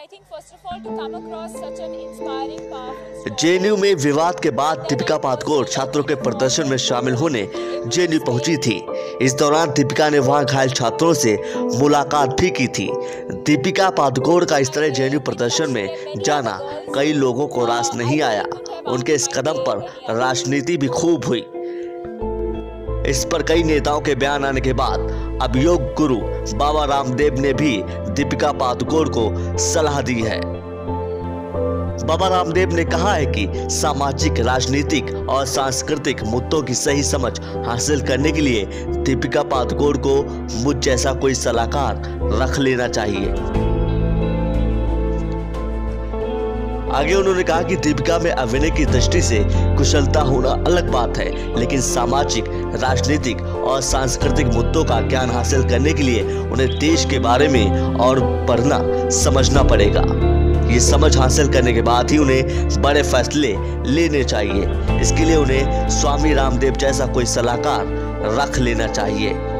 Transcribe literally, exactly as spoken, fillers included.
J N you में विवाद के बाद दीपिका पादुकोण छात्रों के प्रदर्शन में शामिल होने जे एन यू पहुंची थी। इस दौरान दीपिका ने वहां घायल छात्रों से मुलाकात भी की थी। दीपिका पादुकोण का इस तरह जे एन यू प्रदर्शन में जाना कई लोगों को रास नहीं आया। उनके इस कदम पर राजनीति भी खूब हुई। इस पर कई नेताओं के बयान आने के बाद अब योग गुरु बाबा रामदेव ने भी दीपिका पादुकोण को सलाह दी है। बाबा रामदेव ने कहा है कि सामाजिक, राजनीतिक और सांस्कृतिक मुद्दों की सही समझ हासिल करने के लिए दीपिका पादुकोण को मुझ जैसा कोई सलाहकार रख लेना चाहिए। आगे उन्होंने कहा कि दीपिका में अभिनय की दृष्टि से कुशलता होना अलग बात है, लेकिन सामाजिक, राजनीतिक और सांस्कृतिक मुद्दों का ज्ञान हासिल करने के लिए उन्हें देश के बारे में और पढ़ना समझना पड़ेगा। ये समझ हासिल करने के बाद ही उन्हें बड़े फैसले लेने चाहिए। इसके लिए उन्हें स्वामी रामदेव जैसा कोई सलाहकार रख लेना चाहिए।